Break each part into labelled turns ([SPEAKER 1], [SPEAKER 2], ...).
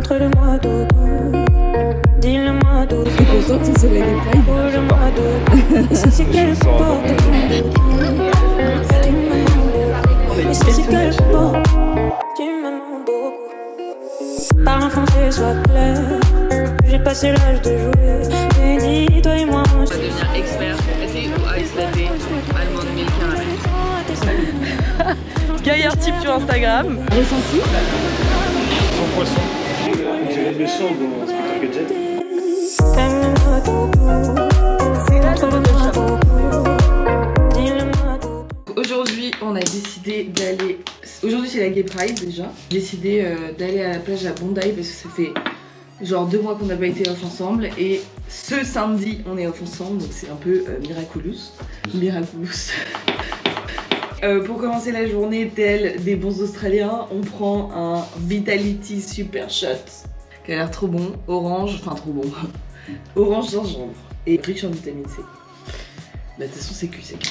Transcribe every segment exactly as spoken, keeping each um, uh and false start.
[SPEAKER 1] Montre-le-moi dodo, dis-le-moi dodo.
[SPEAKER 2] Je suis contente que c'est la Gay Pride.
[SPEAKER 1] Montre-le-moi dodo. Et si c'est qu'elle porte mon dodo, tu me montres. Et si c'est qu'elle porte, tu me montres beaucoup. Parle en français, sois clair. J'ai passé l'âge de jouer. Mais dis-toi et moi, on
[SPEAKER 3] va devenir expert thé ou ice latte, almond milk caramel. Gaillard type sur Instagram.
[SPEAKER 2] Ressenti
[SPEAKER 4] Sans poisson. J'ai les méchants dans Inspecteur Gadget.
[SPEAKER 3] Aujourd'hui, on a décidé d'aller. Aujourd'hui, c'est la Gay Pride déjà. J'ai décidé euh, d'aller à la plage à Bondi parce que ça fait genre deux mois qu'on n'a pas été off ensemble. Et ce samedi, on est off ensemble, donc c'est un peu euh, miraculous. Miraculous. Euh, pour commencer la journée, tel des bons Australiens, on prend un Vitality Super Shot qui a l'air trop bon, orange, enfin trop bon, orange gingembre et riche en vitamine C. Bah, de toute façon, c'est cul sec.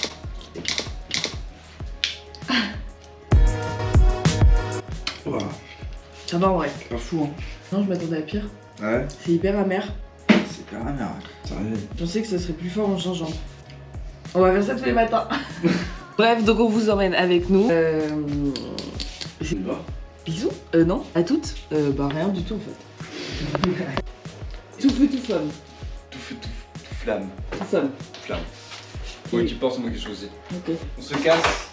[SPEAKER 4] Wow.
[SPEAKER 3] Ça va en vrai.
[SPEAKER 4] Pas fou, hein.
[SPEAKER 3] Non, je m'attendais à pire.
[SPEAKER 4] Ouais.
[SPEAKER 3] C'est hyper amer.
[SPEAKER 4] C'est hyper amer, ouais. Sérieux.
[SPEAKER 3] Je pensais que ça serait plus fort en gingembre. On va faire ça tous les matins. Bref, donc on vous emmène avec nous. Euh...
[SPEAKER 4] C'est pas.
[SPEAKER 3] Bisous. Euh, non, à toutes. Euh, bah rien du tout en fait. Tout feu, tout flamme.
[SPEAKER 4] Tout feu, tout, tout flamme.
[SPEAKER 3] Tout flamme.
[SPEAKER 4] Flamme. Moi qui pense, moi qui choisis.
[SPEAKER 3] Ok.
[SPEAKER 4] On se casse.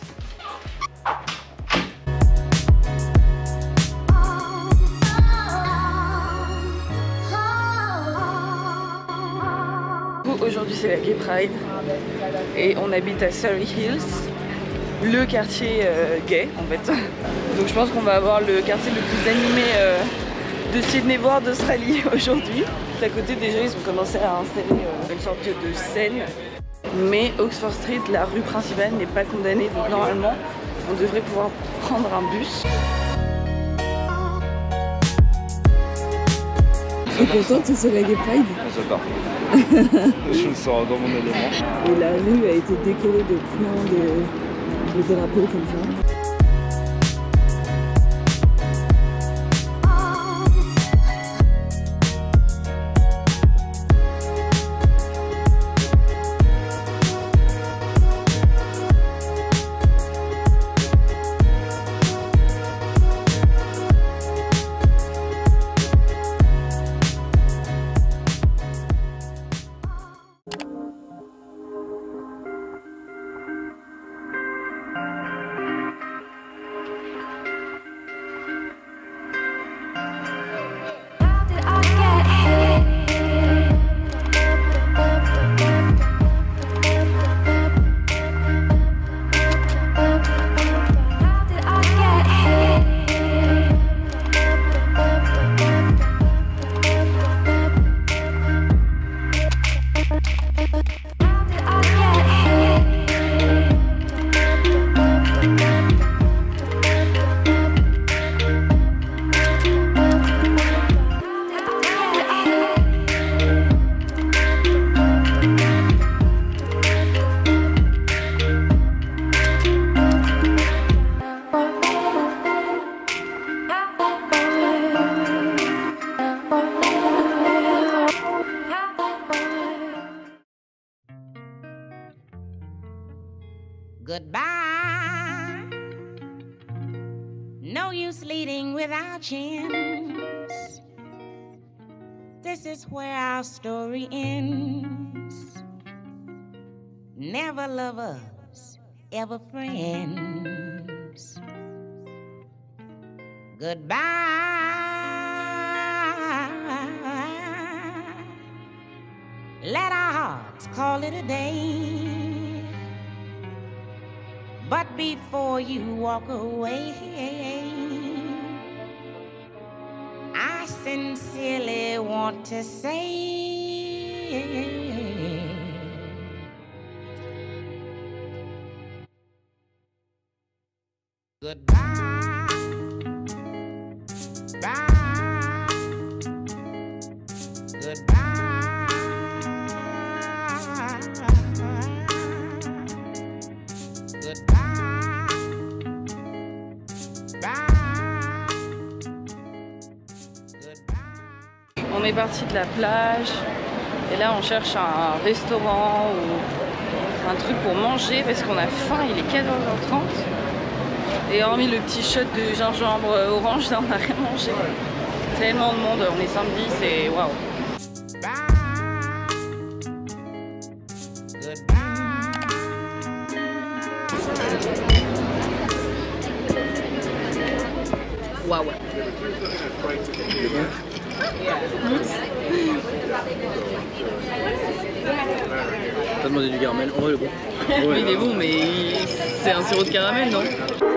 [SPEAKER 3] Aujourd'hui c'est la Gay Pride et on habite à Surrey Hills, le quartier euh, gay en fait. Donc je pense qu'on va avoir le quartier le plus animé euh, de Sydney voire d'Australie aujourd'hui. À côté déjà ils ont commencé à installer euh, une sorte de scène. Mais Oxford Street, la rue principale, n'est pas condamnée, donc normalement on devrait pouvoir prendre un bus.
[SPEAKER 2] Je suis contente que c'est la Gay Pride.
[SPEAKER 4] J'adore. Je me sens dans mon élément.
[SPEAKER 2] Et la rue a été décorée de plein de, de drapeaux comme ça.
[SPEAKER 5] Goodbye. No use leading without chance. This is where our story ends. Never lovers, ever friends. Goodbye. Let our hearts call it a day. But before you walk away, I sincerely want to say goodbye. Bye. Goodbye. Goodbye. Bye. Goodbye.
[SPEAKER 6] On est parti de la plage et là on cherche un restaurant ou un truc pour manger parce qu'on a faim, il est quatorze heures trente. Et hormis le petit shot de gingembre orange, là on n'a rien mangé. Tellement de monde, on est samedi, c'est waouh. Waouh.
[SPEAKER 7] T'as demandé du caramel, on va le bon.
[SPEAKER 6] Ouais, il est bon, mais c'est un sirop de caramel, non?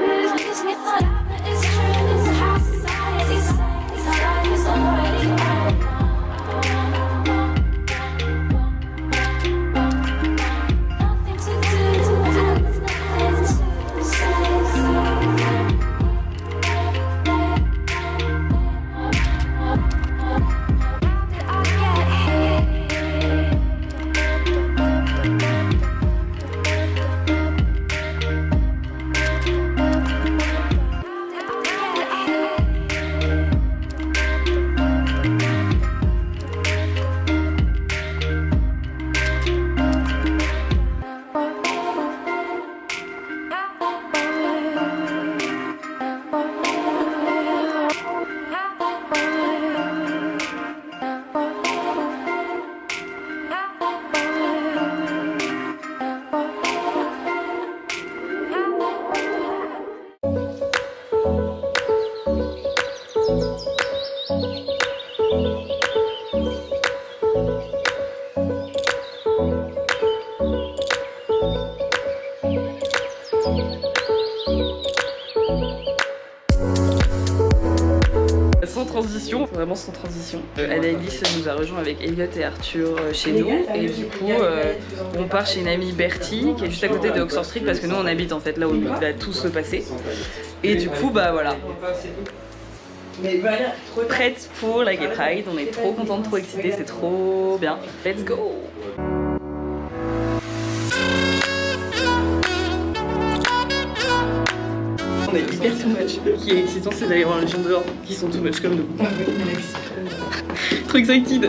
[SPEAKER 6] Sans transition, vraiment sans transition. Euh, Anaïs nous a rejoint avec Elliot et Arthur euh, chez nous et du coup euh, on part chez une amie Bertie qui est juste à côté de Oxford Street parce que nous on habite en fait là où il va tout se passer. Et du coup bah voilà. Prête pour la Gay Pride, on est trop contente, trop excitée, c'est trop bien. Let's go! On est hyper too much. Ce qui est excitant, c'est d'aller voir les gens dehors qui sont too much comme nous. Trop excited!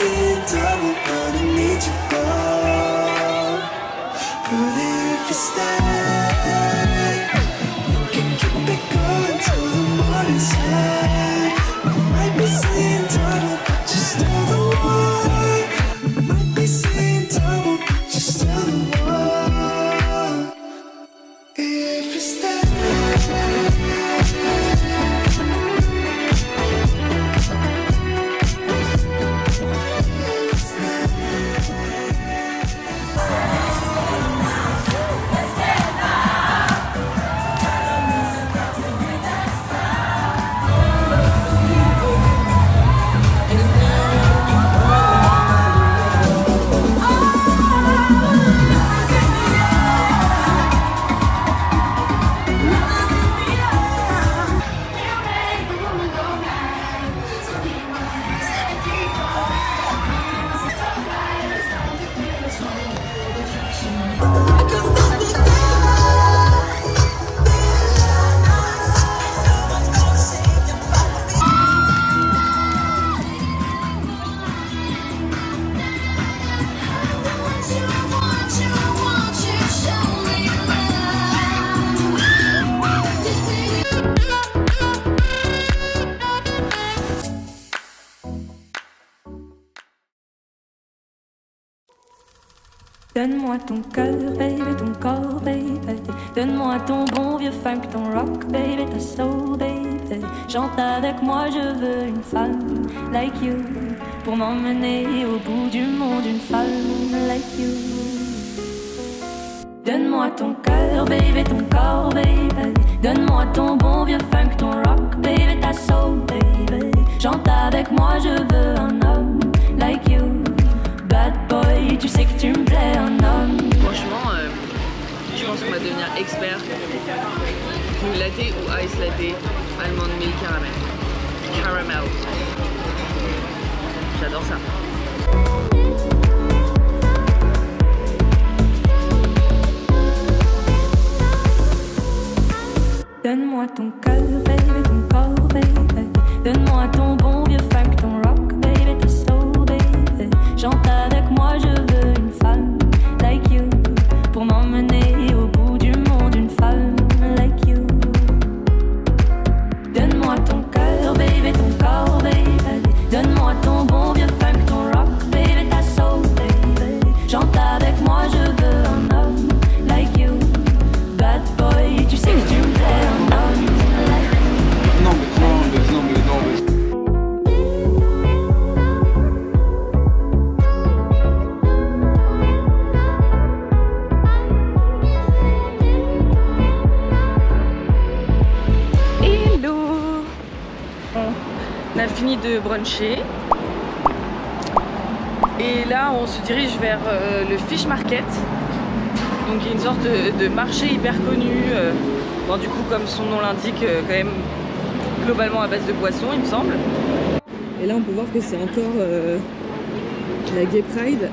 [SPEAKER 1] seeing double, gonna need you both. But if you stay, we can keep it going till the morning's light. We might be seeing double, but you're still the one. We might be seeing double, but you're still the one. If you stay.
[SPEAKER 8] Donne-moi ton cœur, baby, ton corps, baby. Donne-moi ton bon vieux funk, ton rock, baby, ta soul, baby. Chante avec moi, je veux une femme like you. Pour m'emmener au bout du monde, une femme like you. Donne-moi ton cœur, baby, ton corps, baby. Donne-moi ton bon vieux funk, ton rock, baby, ta soul, baby. Chante avec moi, je veux un homme like you. Bad boy, tu sais que tu me plais, un homme.
[SPEAKER 6] Franchement, euh, je pense qu'on va devenir expert. Une latte ou ice latte, almond milk caramel. Caramel. J'adore ça.
[SPEAKER 8] Donne-moi ton cœur, baby, ton corps, baby. Donne-moi ton bon vieux funk, ton rock, baby, ta soul, baby. Chante avec moi, je veux une femme like you. Pour m'emmener au bout du monde, une femme like you. Donne-moi ton cœur, baby, ton corps, baby. Donne-moi ton bon vieux funk, ton rock, baby, ta soul, baby. Chante avec moi, je veux un homme like you. Bad boy, tu sais que tu me plais, un homme like you.
[SPEAKER 4] Non mais non mais non mais non mais.
[SPEAKER 6] On a fini de bruncher et là on se dirige vers euh, le Fish Market, donc il y a une sorte de, de marché hyper connu, euh, bon, du coup comme son nom l'indique, euh, quand même globalement à base de poissons il me semble.
[SPEAKER 2] Et là on peut voir que c'est encore euh, la Gay Pride.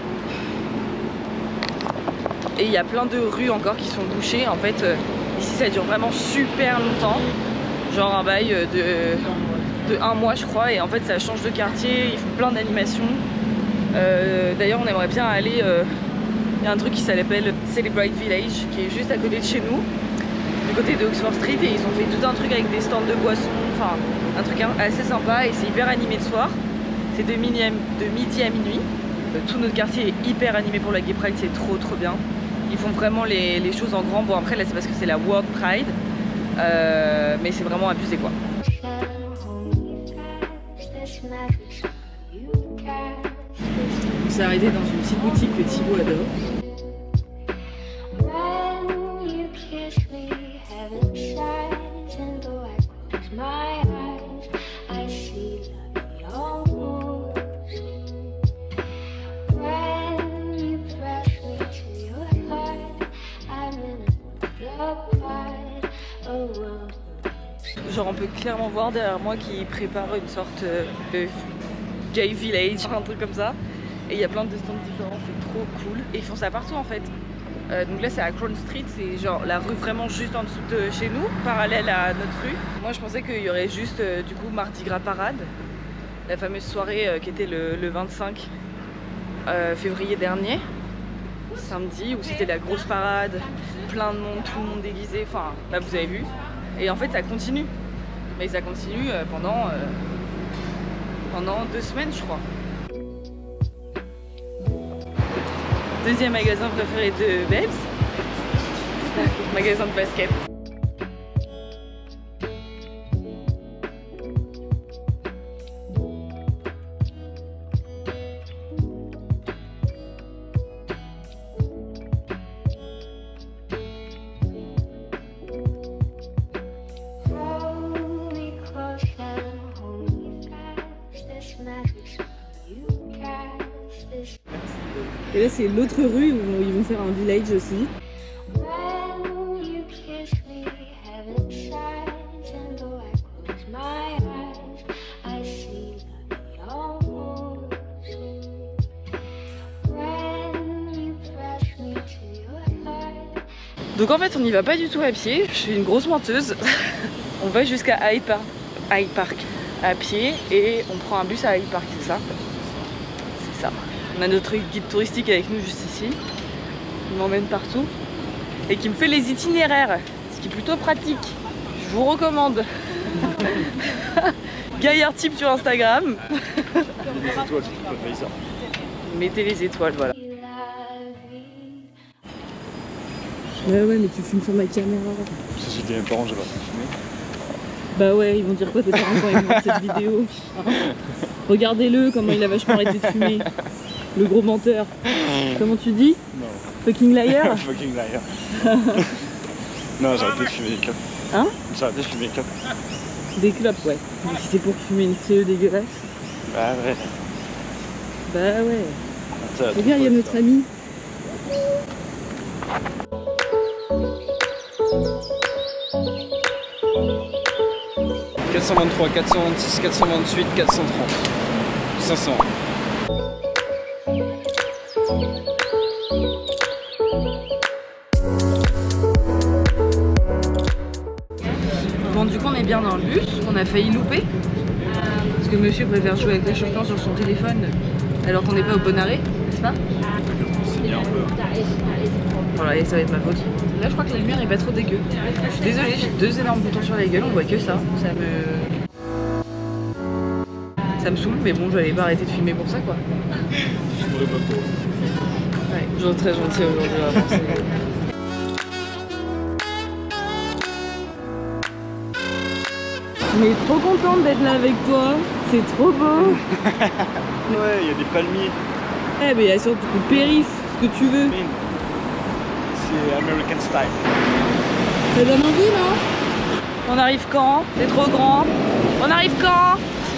[SPEAKER 6] Et il y a plein de rues encore qui sont bouchées, en fait euh, ici ça dure vraiment super longtemps, genre un bail de... de un mois je crois, et en fait ça change de quartier, ils font plein d'animations. Euh, D'ailleurs on aimerait bien aller, euh, il y a un truc qui s'appelle Celebrate Village qui est juste à côté de chez nous, du côté de Oxford Street, et ils ont fait tout un truc avec des stands de boissons, enfin un truc assez sympa, et c'est hyper animé le soir, c'est de, de midi à minuit. Euh, tout notre quartier est hyper animé pour la Gay Pride, c'est trop trop bien. Ils font vraiment les, les choses en grand, bon après là c'est parce que c'est la World Pride, euh, mais c'est vraiment abusé quoi.
[SPEAKER 2] On s'est arrêté dans une petite boutique que Thibaut adore.
[SPEAKER 6] Genre on peut clairement voir derrière moi qu'ils préparent une sorte de gay village, un truc comme ça. Et il y a plein de stands différents, c'est trop cool. Et ils font ça partout en fait. Euh, donc là c'est à Crown Street, c'est genre la rue vraiment juste en dessous de chez nous, parallèle à notre rue. Moi je pensais qu'il y aurait juste euh, du coup Mardi Gras Parade. la fameuse soirée euh, qui était le, le vingt-cinq euh, février dernier, samedi, où c'était la grosse parade, plein de monde, tout le monde déguisé, enfin là vous avez vu. Et en fait ça continue, mais ça continue euh, pendant, euh, pendant deux semaines je crois. Deuxième magasin préféré de Babes, magasin de basket.
[SPEAKER 2] Et là c'est l'autre rue où ils vont faire un village aussi.
[SPEAKER 6] Donc en fait on n'y va pas du tout à pied, je suis une grosse menteuse. On va jusqu'à Hyde Park, Hyde Park à pied et on prend un bus à Hyde Park, c'est ça? C'est ça. On a notre guide touristique avec nous juste ici, il m'emmène partout et qui me fait les itinéraires, ce qui est plutôt pratique. Je vous recommande. Gaillard type sur Instagram.
[SPEAKER 4] Les étoiles, c'est pas fait ça.
[SPEAKER 6] Mettez les étoiles, voilà.
[SPEAKER 2] Ouais ouais mais tu filmes sur ma caméra.
[SPEAKER 4] Si j'étais mes parents, j'aurais pas filmé.
[SPEAKER 2] Bah ouais, ils vont dire quoi tes parents quand ils voient cette vidéo? Regardez-le, comment il a vachement arrêté de fumer. Le gros menteur. Comment tu dis?
[SPEAKER 4] Non.
[SPEAKER 2] Fucking liar.
[SPEAKER 4] Fucking liar. Non, j'ai arrêté de fumer des clopes.
[SPEAKER 2] Hein?
[SPEAKER 4] J'ai arrêté de fumer des clopes.
[SPEAKER 2] Des clopes, ouais. Mais si c'est pour fumer une C E dégueulasse.
[SPEAKER 4] Bah ouais.
[SPEAKER 2] Bah ouais.
[SPEAKER 4] Ça,
[SPEAKER 2] regarde, il y a notre ami.
[SPEAKER 7] quatre cent vingt-trois, quatre cent vingt-six, quatre cent vingt-huit, quatre cent trente, cinq cents.
[SPEAKER 6] Bon du coup on est bien dans le bus, on a failli louper. Parce que monsieur préfère jouer avec Clash of Clans sur son téléphone alors qu'on n'est pas au bon arrêt, n'est-ce pas?
[SPEAKER 4] C'est bien un peu.
[SPEAKER 6] Voilà, et ça va être ma faute. Là je crois que la lumière est pas trop dégueu. Je suis désolée, j'ai deux énormes boutons sur la gueule, on voit que ça. Ça me... Ça me saoule, mais bon, je n'avais pas arrêté de filmer pour ça quoi. Ouais, toujours très gentil aujourd'hui, vraiment.
[SPEAKER 2] Mais trop contente d'être là avec toi, c'est trop beau.
[SPEAKER 4] Ouais, il y a des palmiers.
[SPEAKER 2] Eh mais il y a surtout le périph, ce que tu veux.
[SPEAKER 4] C'est American style.
[SPEAKER 2] Ça donne envie, non?
[SPEAKER 6] On arrive quand? C'est trop grand. On arrive quand?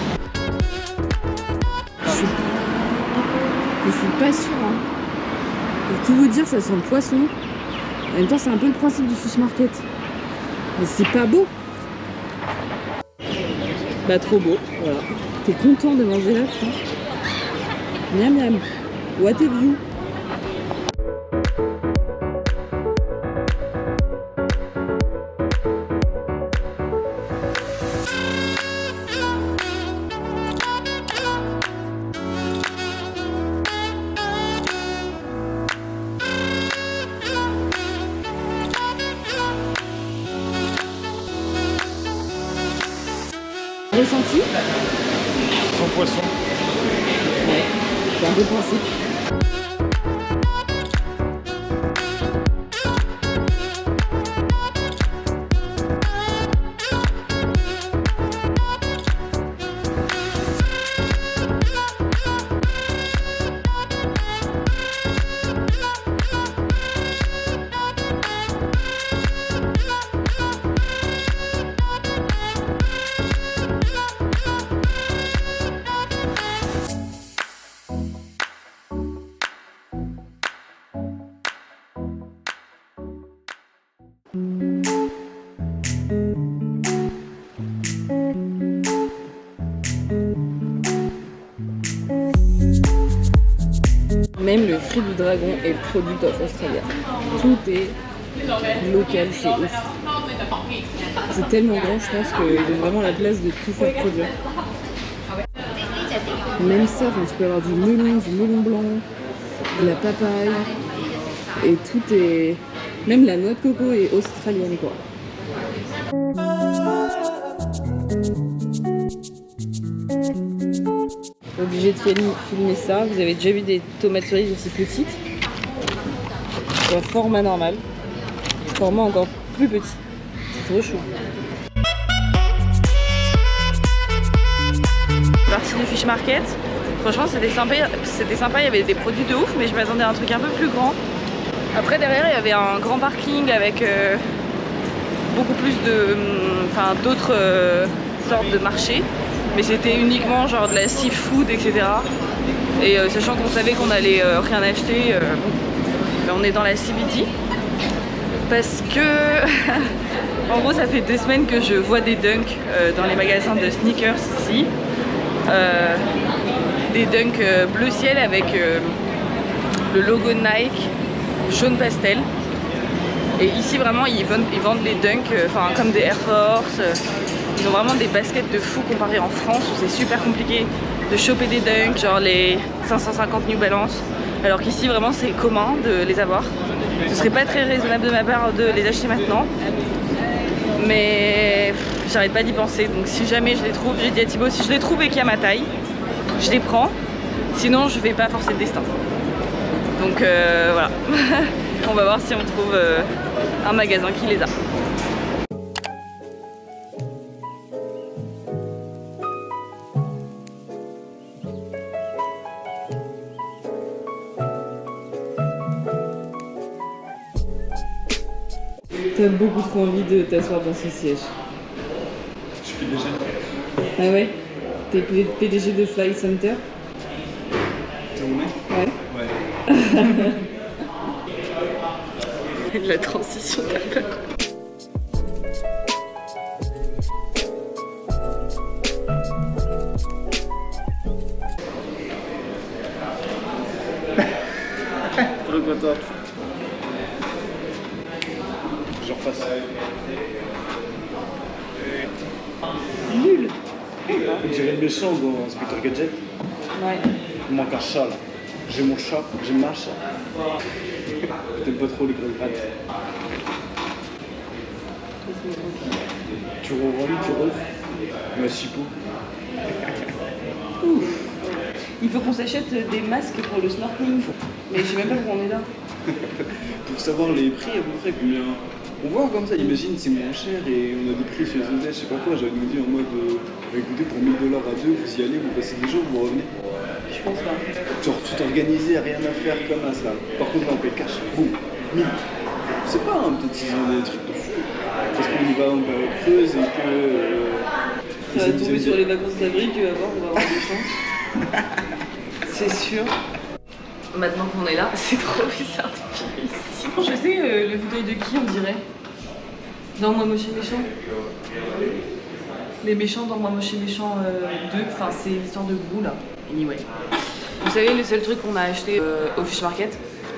[SPEAKER 2] Je suis... Je suis pas sûre. Hein. Pour tout vous dire, ça sent le poisson. En même temps, c'est un peu le principe du fish market. Mais c'est pas beau. Bah trop beau, voilà. T'es content de manger là, putain. Miam miam. What a view. Ressenti?
[SPEAKER 4] Sans poisson.
[SPEAKER 2] Ouais, c'est un peu le principe. Même le fruit du dragon est produit of Australia. Tout est local, c'est ouf. C'est tellement grand, je pense qu'ils ont vraiment la place de tout faire produire. Même ça, enfin, tu peux avoir du melon, du melon blanc, de la papaye. Et tout est... Même la noix de coco est australienne, quoi. Obligé de filmer ça. Vous avez déjà vu des tomates cerises aussi petites. C'est un format normal. Format encore plus petit. C'est trop chou.
[SPEAKER 6] Partie du fish market. Franchement c'était sympa, c'était sympa, il y avait des produits de ouf, mais je m'attendais à un truc un peu plus grand. Après derrière il y avait un grand parking avec euh, beaucoup plus de, enfin d'autres euh, sortes de marchés, mais c'était uniquement genre de la seafood, et cetera. Et euh, sachant qu'on savait qu'on allait euh, rien acheter, euh, on est dans la C B D parce que en gros ça fait deux semaines que je vois des dunks euh, dans les magasins de sneakers ici. Euh, des dunks euh, bleu ciel avec euh, le logo Nike jaune pastel, et ici vraiment ils vendent, ils vendent les dunks enfin euh, comme des Air Force. Euh, ils ont vraiment des baskets de fou comparé en France où c'est super compliqué de choper des dunks genre les cinq cent cinquante New Balance, alors qu'ici vraiment c'est commun de les avoir. Ce serait pas très raisonnable de ma part de les acheter maintenant, mais j'arrête pas d'y penser, donc si jamais je les trouve, j'ai dit à Thibaut, si je les trouve et qu'il y a ma taille, je les prends, sinon je vais pas forcer le destin. Donc euh, voilà, on va voir si on trouve euh, un magasin qui les a.
[SPEAKER 2] T'as beaucoup trop envie de t'asseoir dans ce siège.
[SPEAKER 4] Je suis P D G.
[SPEAKER 2] Ah ouais? T'es P D G de Fly Center?
[SPEAKER 4] T'es mon mec?
[SPEAKER 2] Ouais.
[SPEAKER 4] Ouais.
[SPEAKER 6] La transition t'as pas.
[SPEAKER 4] Trop content. Je refasse.
[SPEAKER 2] Nul!
[SPEAKER 4] On dirait le méchant dans Inspecteur Gadget.
[SPEAKER 2] Ouais.
[SPEAKER 4] Il manque un chat là. J'ai mon chat, j'ai ma chat. T'aimes pas trop les grosses grattes. Tu revois, tu refais. Mais Chipo.
[SPEAKER 2] Ouf. Il faut qu'on s'achète des masques pour le snorkeling. Mais je sais même pas pourquoi on est là.
[SPEAKER 4] Pour savoir les prix à peu près combien. On voit comme ça, imagine c'est moins cher et on a des prix sur les hôtels, je sais pas quoi, j'avais nous dit en mode euh, écoutez pour mille dollars à deux, vous y allez, vous passez des jours, vous revenez.
[SPEAKER 2] Je pense pas.
[SPEAKER 4] Genre tout organisé, rien à faire comme ça. Par contre là on paye cash, boum, mille. Je sais pas, hein, peut-être qu'ils ont des trucs de fou. Parce qu'on y va en période creuse et que. Euh,
[SPEAKER 2] ça va tomber sur les vacances d'avril, tu vas voir, on va avoir des chances. C'est sûr.
[SPEAKER 6] Maintenant qu'on est là, c'est trop bizarre de filmer ici. Je sais euh, le fauteuil de qui on dirait. Dans Moi Moche et Méchant. Les méchants dans Moi Moche et Méchant euh, deux, enfin c'est l'histoire de Grou là. Anyway. Vous savez le seul truc qu'on a acheté euh, au Fish Market.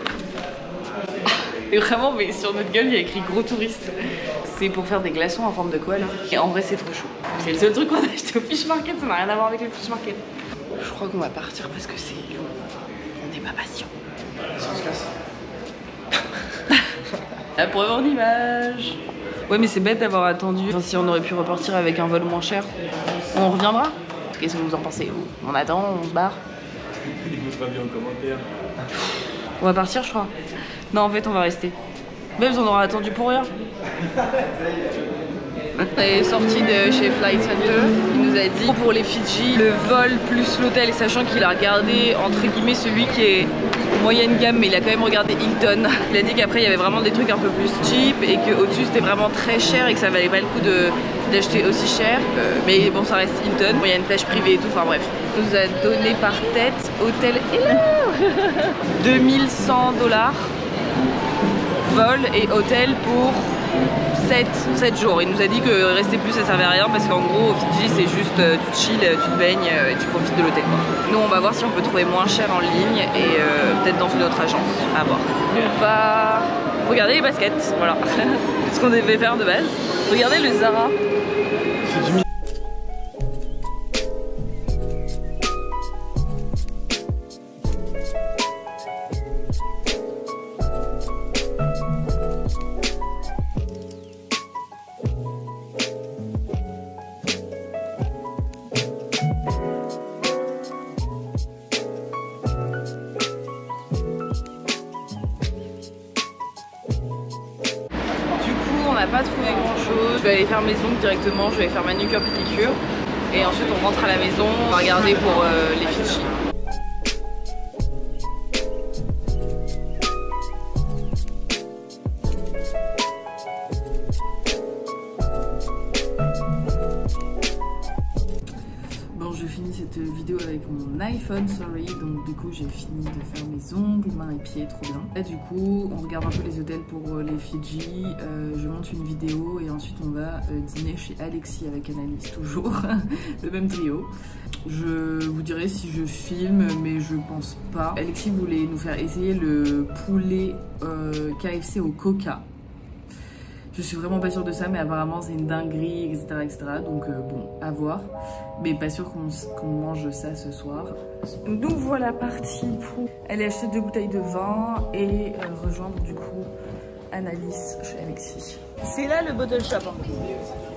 [SPEAKER 6] Et vraiment, mais sur notre gueule il y a écrit gros touriste. C'est pour faire des glaçons en forme de koala. Et en vrai c'est trop chaud. C'est le seul truc qu'on a acheté au Fish Market, ça n'a rien à voir avec le Fish Market. Je crois qu'on va partir parce que c'est long. On n'est pas patient.
[SPEAKER 4] On se casse.
[SPEAKER 6] La preuve en image. Ouais mais c'est bête d'avoir attendu. Enfin, si on aurait pu repartir avec un vol moins cher. On reviendra. Qu'est-ce que vous en pensez vous? On attend, on se barre.
[SPEAKER 4] Dites-vous pas bien en commentaire.
[SPEAKER 6] On va partir je crois. Non en fait on va rester. Même on aura attendu pour rien. On est sorti de chez Flight Center, il nous a dit pour les Fidji, le vol plus l'hôtel, sachant qu'il a regardé entre guillemets celui qui est moyenne gamme, mais il a quand même regardé Hilton. Il a dit qu'après il y avait vraiment des trucs un peu plus cheap et qu'au-dessus c'était vraiment très cher et que ça valait pas le coup d'acheter aussi cher. Euh, mais bon ça reste Hilton, il y a une plage privée et tout, enfin bref. Il nous a donné par tête hôtel et là deux mille cent dollars, vol et hôtel pour sept jours. Il nous a dit que rester plus ça servait à rien parce qu'en gros au Fidji c'est juste euh, tu chill, tu te baignes euh, et tu profites de l'hôtel. Nous on va voir si on peut trouver moins cher en ligne et euh, peut-être dans une autre agence, à voir. On va regarder les baskets, voilà. Ce qu'on devait faire de base. Regardez le Zara. je vais aller faire mes ongles directement, je vais faire manucure pédicure. Et ensuite on rentre à la maison, on va regarder pour euh, les Fidji. Bon, je finis cette vidéo avec mon iPhone, sorry. Donc du coup j'ai fini de faire mes ongles, mains et pieds, trop bien. Là du coup on regarde un peu les hôtels pour les Fidji, euh, je monte une vidéo et ensuite on va euh, dîner chez Alexis avec Annalise, toujours le même trio. Je vous dirai si je filme, mais je pense pas. Alexis voulait nous faire essayer le poulet euh, K F C au coca. Je suis vraiment pas sûre de ça, mais apparemment c'est une dinguerie, et cetera et cetera. Donc euh, bon, à voir. Mais pas sûr qu'on qu'on mange ça ce soir. Nous voilà partis pour aller acheter deux bouteilles de vin et euh, rejoindre du coup Annalise chez Alexis. C'est là le bottle shop. Hein.